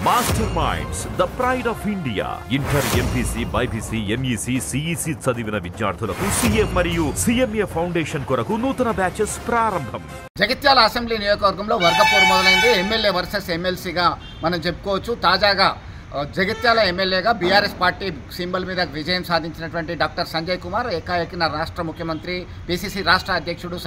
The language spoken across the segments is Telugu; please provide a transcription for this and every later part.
Master minds the pride of India. Inter, MPC, BiPC, MEC, CEC చదివిన విద్యార్థులకు సీఏ మరియు సిఎంఏ ఫౌండేషన్ కొరకు నూతన బ్యాచెస్ ప్రారంభం. జగిత్యాల అసెంబ్లీ నియోజకవర్గంలో వర్గపోరు మొదలైంది. ఎమ్మెల్యే వర్సెస్ ఎమ్మెల్సీగా మనం చెప్పుకోవచ్చు. తాజాగా జగిత్యాల ఎమ్మెల్యేగా బీఆర్ఎస్ పార్టీ సింబల్ మీద విజయం సాధించినటువంటి డాక్టర్ సంజయ్ కుమార్ ఏకాఏకిన రాష్ట్ర ముఖ్యమంత్రి, పిసిసి రాష్ట్ర అధ్యక్షుడు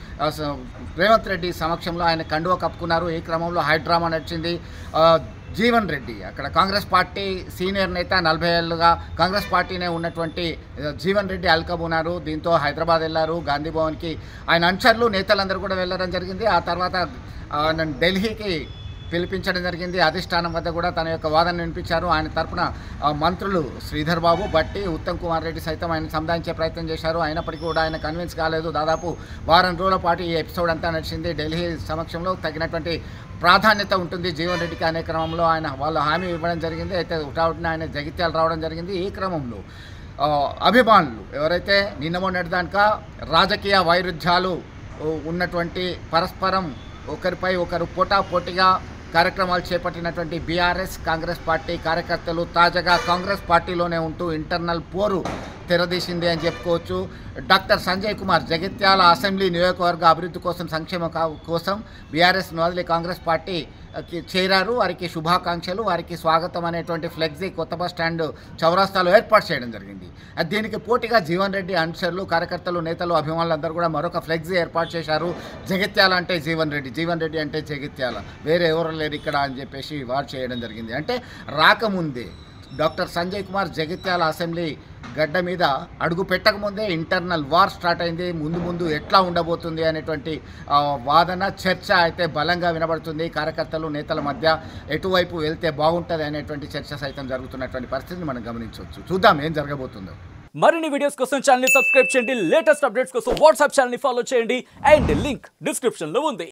రేవంత్ రెడ్డి సమక్షంలో ఆయన కండువ కప్పుకున్నారు. ఈ క్రమంలో హైడ్రామా నడిచింది. జీవన్ రెడ్డి, అక్కడ కాంగ్రెస్ పార్టీ సీనియర్ నేత, 40 ఏళ్ళుగా కాంగ్రెస్ పార్టీనే ఉన్నటువంటి జీవన్ రెడ్డి అల్కబున్నారు. దీంతో హైదరాబాద్ వెళ్ళారు. గాంధీ భవన్కి ఆయన అనుచరులు, నేతలందరూ కూడా వెళ్ళడం జరిగింది. ఆ తర్వాత ఢిల్లీకి పిలిపించడం జరిగింది. అధిష్టానం వద్ద కూడా తన యొక్క వాదన వినిపించారు. ఆయన తరపున మంత్రులు శ్రీధర్ బాబు, బట్టి, ఉత్తమ్ కుమార్ రెడ్డి సైతం ఆయన సంధానించే ప్రయత్నం చేశారు. అయినప్పటికీ కూడా ఆయన కన్విన్స్ కాలేదు. దాదాపు వారం రోజుల పాటు ఈ ఎపిసోడ్ అంతా నడిచింది. ఢిల్లీ సమక్షంలో తగినటువంటి ప్రాధాన్యత ఉంటుంది జీవన్ రెడ్డికి అనే క్రమంలో వాళ్ళు హామీ ఇవ్వడం జరిగింది. అయితే ఉటావుటిన ఆయన జగిత్యాల రావడం జరిగింది. ఈ క్రమంలో అభిమానులు ఎవరైతే నిన్న మొన్నటిదాకా రాజకీయ వైరుధ్యాలు ఉన్నటువంటి, పరస్పరం ఒకరిపై ఒకరు పోటాపోటీగా కార్యక్రమాలు చేపట్టినటువంటి బీఆర్ఎస్ కాంగ్రెస్ పార్టీ కార్యకర్తలు తాజాగా కాంగ్రెస్ పార్టీలోనే ఉంటూ ఇంటర్నల్ పోరు తెరదీసింది అని చెప్పుకోవచ్చు. డాక్టర్ సంజయ్ కుమార్ జగిత్యాల అసెంబ్లీ నియోజకవర్గ అభివృద్ధి కోసం, సంక్షేమ కోసం బీఆర్ఎస్ను వదిలి కాంగ్రెస్ పార్టీకి చేరారు. వారికి శుభాకాంక్షలు, వారికి స్వాగతం అనేటువంటి ఫ్లెక్సీ కొత్త బస్ స్టాండ్ చౌరాస్తాలో ఏర్పాటు చేయడం జరిగింది. దీనికి పోటీగా జీవన్ రెడ్డి అనుచరులు, కార్యకర్తలు, నేతలు, అభిమానులందరూ కూడా మరొక ఫ్లెక్సీ ఏర్పాటు చేశారు. జగిత్యాల అంటే జీవన్ రెడ్డి, జీవన్ రెడ్డి అంటే జగిత్యాల, వేరే ఎవరు లేరు ఇక్కడ అని చెప్పేసి వారు చేయడం జరిగింది. అంటే రాకముందే డాక్టర్ సంజయ్ కుమార్ జగిత్యాల అసెంబ్లీ గడ్డ మీద అడుగు పెట్టకముందే ఇంటర్నల్ వార్ స్టార్ట్ అయింది. ముందు ఎట్లా ఉండబోతుంది అనేటువంటి వాదన, చర్చ అయితే బలంగా వినబడుతుంది. కార్యకర్తలు, నేతల మధ్య ఎటువైపు వెళ్తే బాగుంటుంది అనేటువంటి చర్చ సైతం జరుగుతున్నటువంటి పరిస్థితిని మనం గమనించవచ్చు. చూద్దాం ఏం జరగబోతుందో. మరిన్ని వీడియోస్ కోసం ఛానల్ ని సబ్స్క్రైబ్ చేయండి. లేటెస్ట్ అప్డేట్స్ కోసం వాట్సాప్ ఛానల్ ని ఫాలో చేయండి. అండ్ లింక్ డిస్క్రిప్షన్ లో ఉంది.